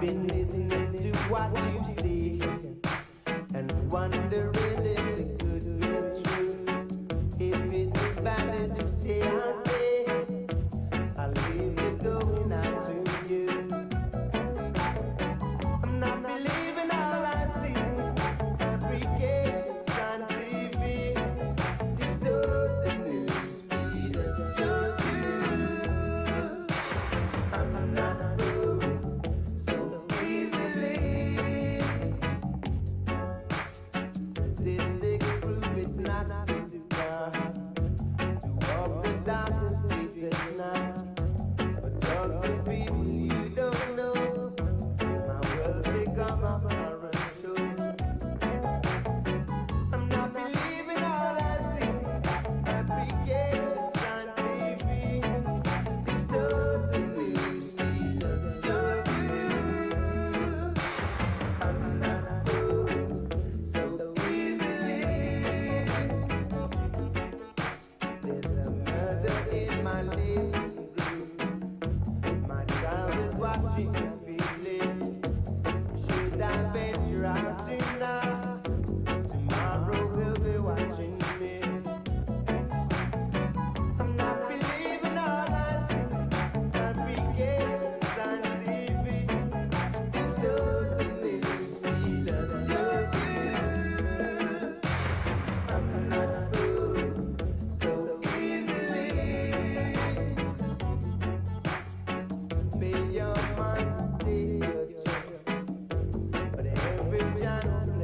been listening to what you say and wondering if it could be true. If it's as bad as you say out there, I'll leave you going out to you. I'm not believing all I see. Fabrications on TV, distort the news feed us your view. I'm not fooled so easily. Statistics prove it's not too far to walk the darkest streets at night, but talk to people you don't know. My world become a horror show. I'm not believing all I see. Fabrications on TV, distort the news feed us your views. I'm not fooled so easily. There's a murder in my living room. My child is watching and feeling. Should I venture out tonight? Tomorrow will be watching me. I'm not believing all I see. Fabrications on TV, distort the news feed us your views. I'm not fooled so easily. May your mind take your choice, but every chance